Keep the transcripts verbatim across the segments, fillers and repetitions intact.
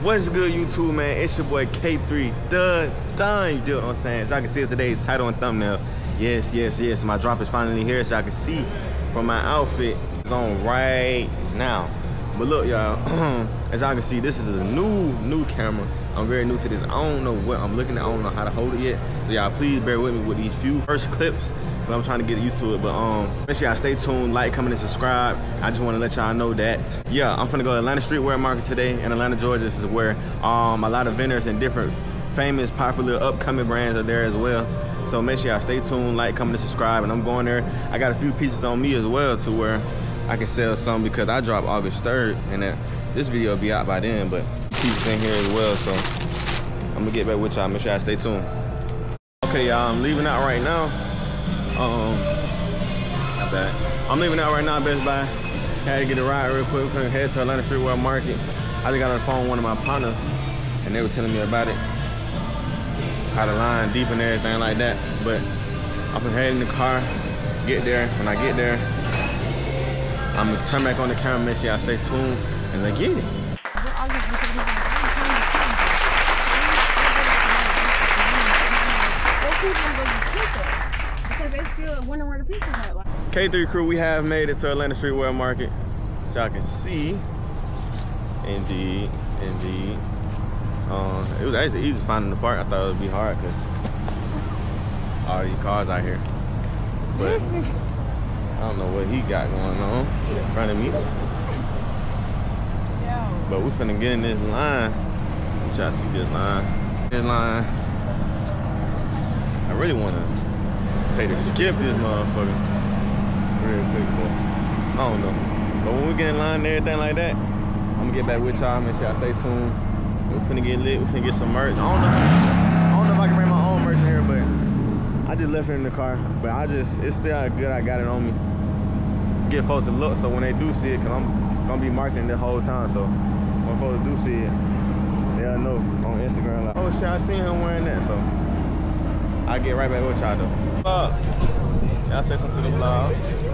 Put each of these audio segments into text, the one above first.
What's good, YouTube, man? It's your boy K three, done, done. You do what I'm saying? As y'all can see today's title and thumbnail. Yes, yes, yes. My drop is finally here, so y'all can see from my outfit. It's on right now. But look, y'all, as y'all can see, this is a new, new camera. I'm very new to this. I don't know what I'm looking at. I don't know how to hold it yet. So y'all, please bear with me with these few first clips. But I'm trying to get used to it. But um, make sure y'all stay tuned, like, comment, and subscribe. I just want to let y'all know that, yeah, I'm finna go to Atlanta Streetwear Market today in Atlanta, Georgia. This is where um a lot of vendors and different famous, popular, upcoming brands are there as well. So make sure y'all stay tuned, like, comment, and subscribe. And I'm going there. I got a few pieces on me as well to where I can sell some because I drop August third, and that this video will be out by then. But pieces in here as well. So I'm gonna get back with y'all. Make sure y'all stay tuned. Okay, y'all, I'm leaving out right now. Um, not bad. I'm leaving out right now, Best Buy. Had to get a ride real quick. We're gonna head to Atlanta Streetwear Market. I just got on the phone with one of my partners, and they were telling me about it, how the line deep and everything like that. But I'm gonna head in the car, get there. When I get there, I'm gonna turn back on the camera, make sure y'all stay tuned, and let's get it. K three crew, we have made it to Atlanta Streetwear Market. So y'all can see, indeed, indeed. Um, it was actually easy finding the park. I thought it would be hard because all these cars out here. But I don't know what he got going on in front of me. But we finna get in this line. You try to see this line. This line. I really wanna pay to skip this motherfucker real quick, but I don't know. But when we get in line and everything like that, I'm gonna get back with y'all. Make sure y'all stay tuned. We're finna get lit. We're finna get some merch. I don't know. I don't know if I can bring my own merch in here, but I just left it in the car. But I just, it's still good I got it on me. Get folks to look so when they do see it, cause I'm gonna be marketing the whole time. So when folks do see it, they'll know on Instagram like, oh shit, I seen him wearing that. So I'll get right back with y'all though. Uh, y'all say something to the vlog.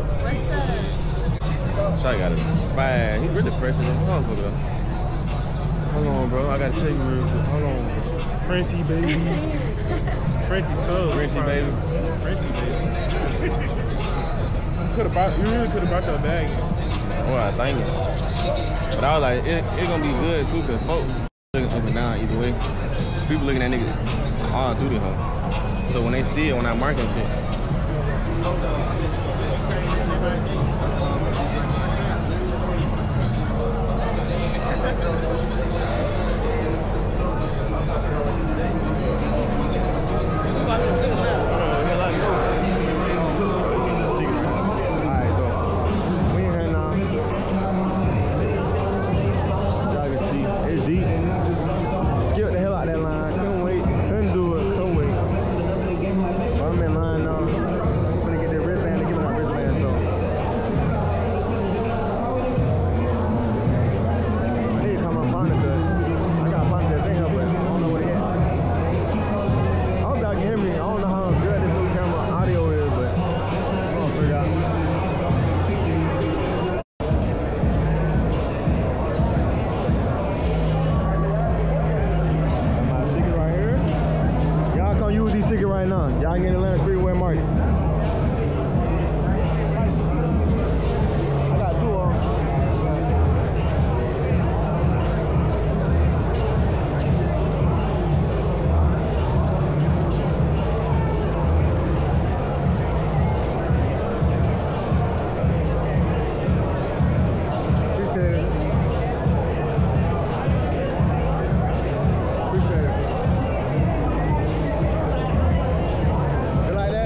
Shy got it fine. He's really fresh in the motherfucker. Hold on, bro. I gotta check you real quick. Hold on. Frenchie baby. Frenchie too. Frenchie baby. Frenchie baby. You could have brought. You really could have brought your bag. Well, I thank you. But I was like, it, it's gonna be good too, cause folks looking up and down either way. People looking at niggas all through the home. So when they see it, when I mark them shit. Right now, y'all can get Atlanta Streetwear Market. I got two of them. Appreciate it. Appreciate it. You like that?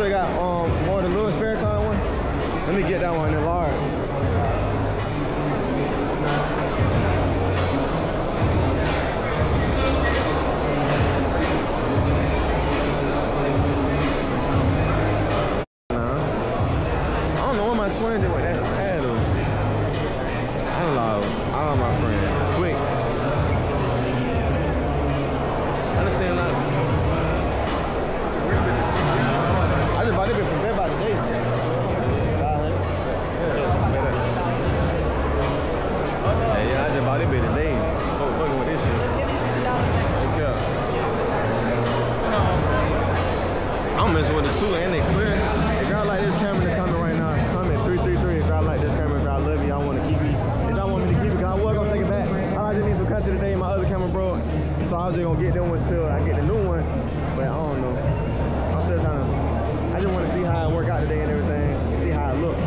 sure they got um more of the Louis Farrakhan one. Let me get that one in large. My twin did what that had though. I don't know. I love my friend. Quick. I understand that. I just bought it from Bed by the day. Yeah, yeah, I just bought it by today. Oh, fucking with this shit. Look up. I'm messing with the two and they clear. They got like this camera coming right now. three three three, if I like this camera, if I love you, I want to keep it. If y'all want me to keep it, because I was going to take it back. I just need some country today, my other camera broke. So I was just going to get them one still. I get the new one, but I don't know. I'm still trying to, I just want to see how it work out today and everything, see how it look.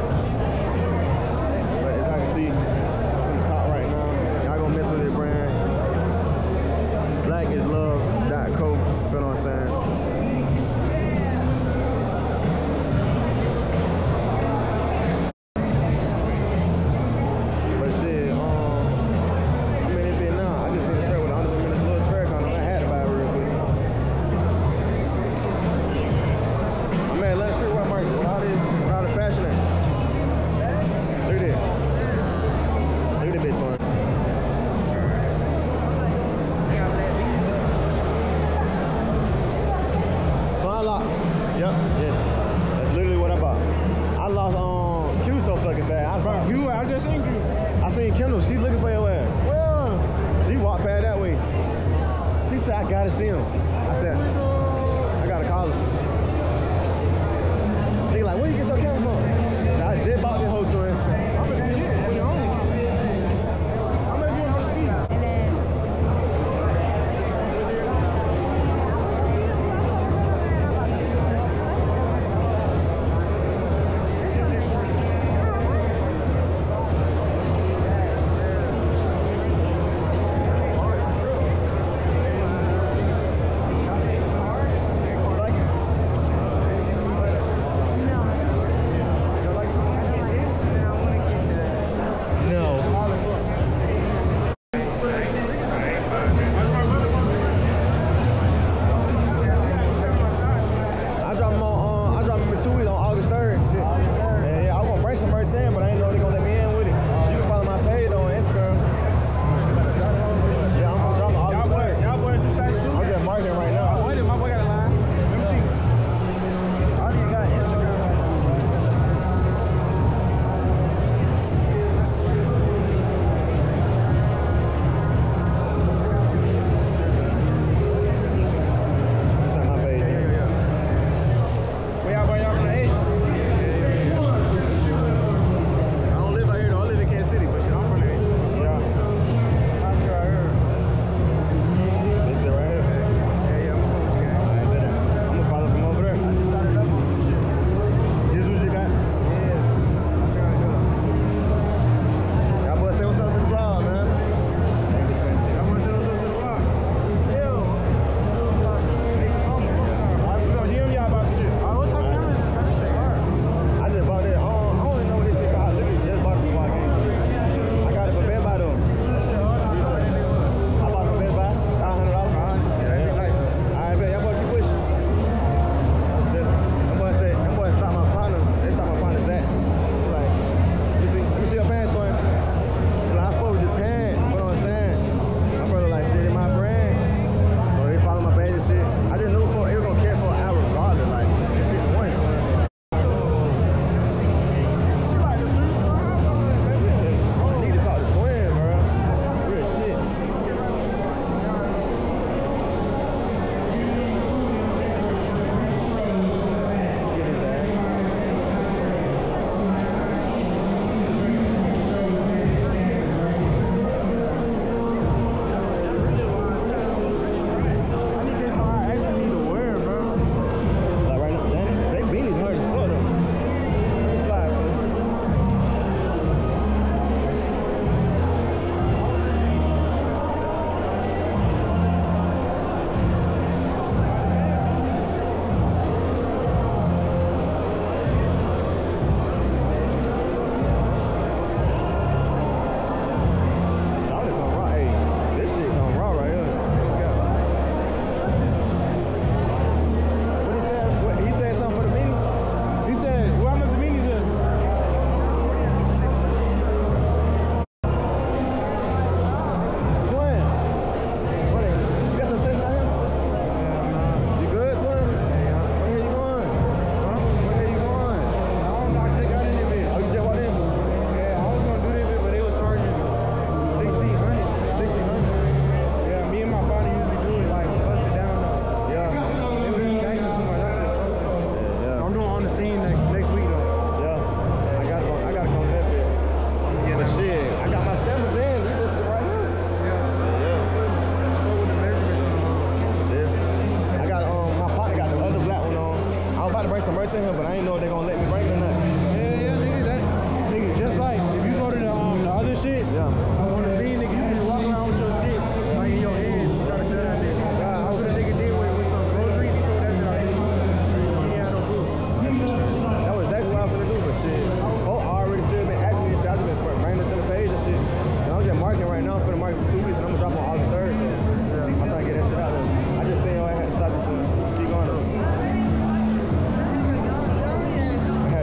But as I can see, from the top right now, y'all going to mess with this brand. black is love dot co, feel what I'm saying? some merch in here, but I ain't know if they gonna let me bring it or not. Yeah, yeah, nigga, that, nigga, just like, if you go to the, um, the other shit, Yeah. I wanna see, nigga, you can walk around with your shit, like in your hands, try to sell that shit. Yeah, I That's was- what a nigga did with, with some groceries, he sold that shit out here. He ain't had no food. That was exactly what I was gonna do, but shit. Oh, I already still been asking me, so I just been bringing this to the page and shit. And I'm just marketing right now for the market for two weeks, and I'm gonna drop on August third, so I'm trying to get that shit out there. I just think I had to stop you to keep going though. I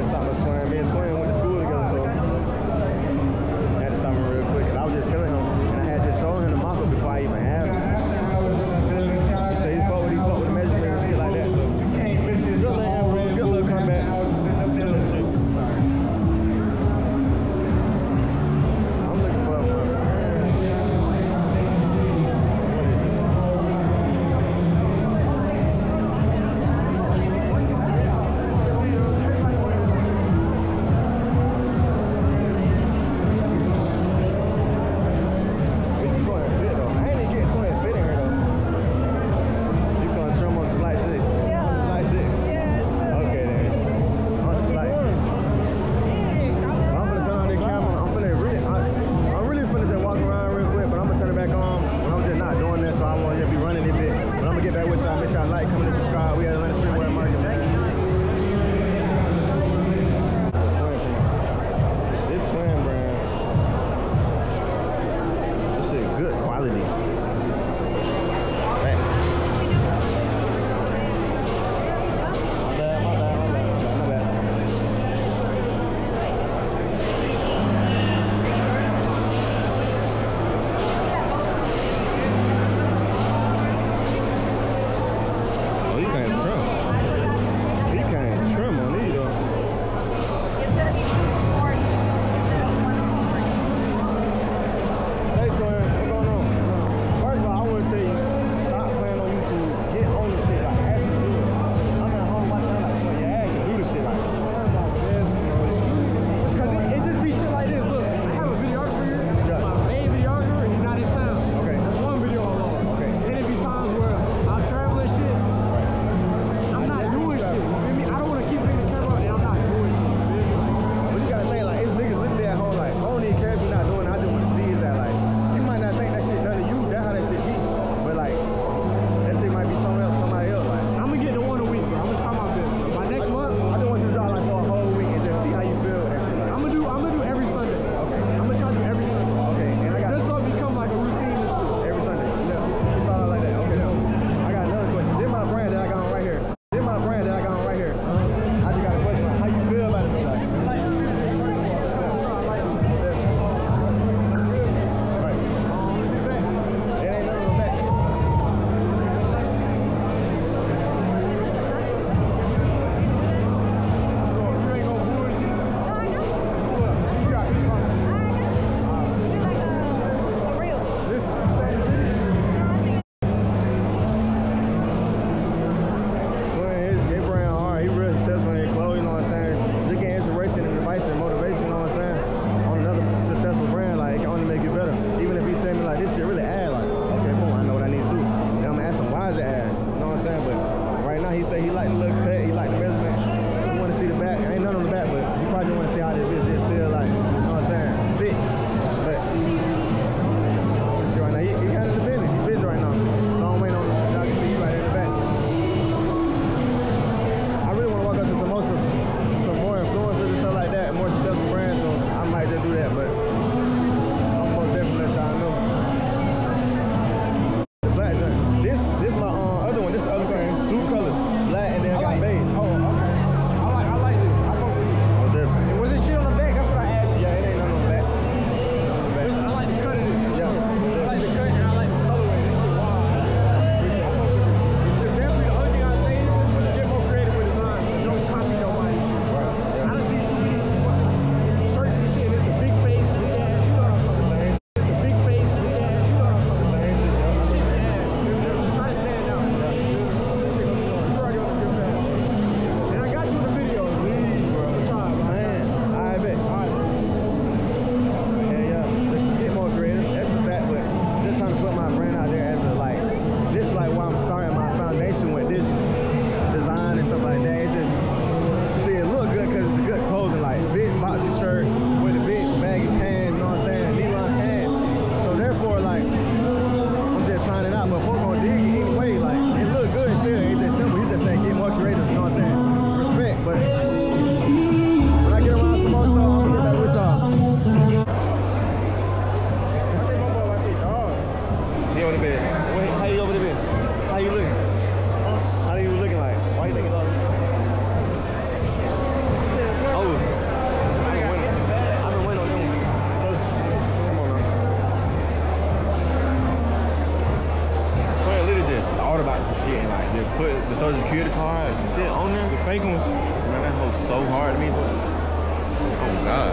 shit on there. The fake ones. Man, that hoe so hard to me. Oh God.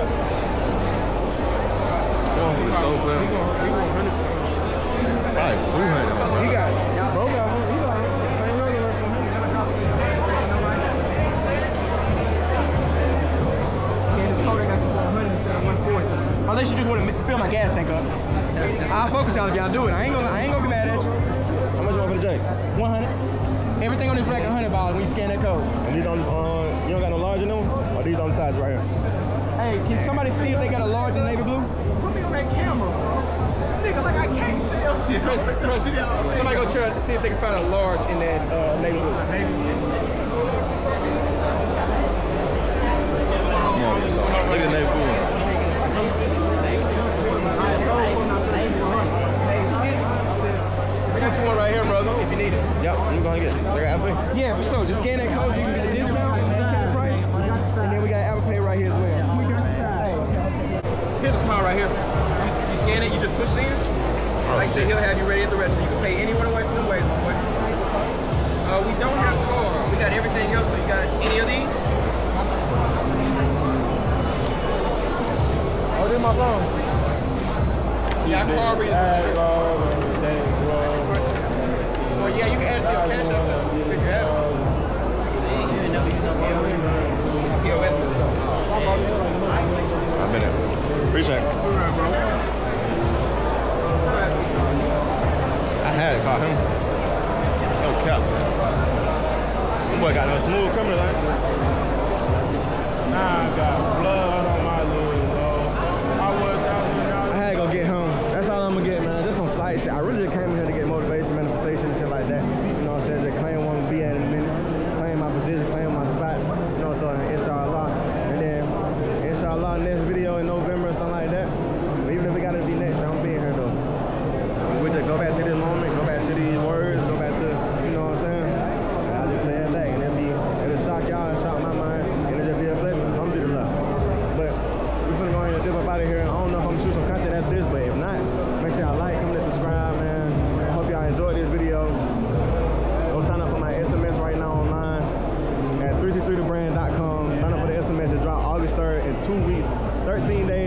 That hoe is so He clear. going, he going one hundred. Probably two hundred. He got, bro got one. He like, same regular for him. Unless you just want to fill my gas tank up. I'll fuck with y'all if y'all do it. I ain't gonna, I ain't gonna be mad at you. How much you want for the J? one hundred. Everything on this rack one hundred dollars when you scan that code. And these on, uh, you don't got no large in them? Or these on the sides right here? Hey, can somebody see if they got a large in navy blue? Put me on that camera. Nigga, like I can't sell shit. Press, press, somebody go try to see if they can find a large in that uh, navy blue. Come on, this song. Look at the navy blue. I got you one right here, brother, if you need it. Yep, I'm gonna get it. They got Apple Pay? Yeah, for sure. Just scan that code so you can get a discount, discount price. And then we got Apple Pay right here as well. Hey, here's a smile right here. You, you scan it, you just push send. Oh, Like I said, shit. he'll have you ready at the register. You can pay anywhere away from the way. Uh, we don't have car. We got everything else. So you got any of these? Oh, this is my song. Yeah, car reads for sure. Well, yeah, you can add it to your cash app too. If you have it. P O S and stuff. I've been there. Appreciate it. I had to call him. So cap. That boy got no smooth criminal, man. Nah, I got blood on my leg, bro. I was out I had to go get him. That's all I'm gonna get, man. Just some slight shit. I really just came in here to get motivation, manifestation, and shit like that. You know what I'm saying? Just claim one be at in a minute. Claim my position, claim my spot. You know, so inshallah. And then inshallah next video in November or something like that. But even if it gotta be next year, I'm being here though. We just go back to this moment, go back to these words, go back to, you know what I'm saying? And I just play it back and it'll be, it'll shock y'all and shock my mind, and it'll just be a blessing. Alhamdulillah. But we're gonna go ahead and dip up out of here. I don't know if I'm gonna shoot some content after this, but if not, make sure y'all like, comment, and subscribe, man. I hope y'all enjoyed this video. Go sign up for my S M S right now online at three three three the brand dot com. Sign up for the S M S. It drops August third in two weeks, thirteen days.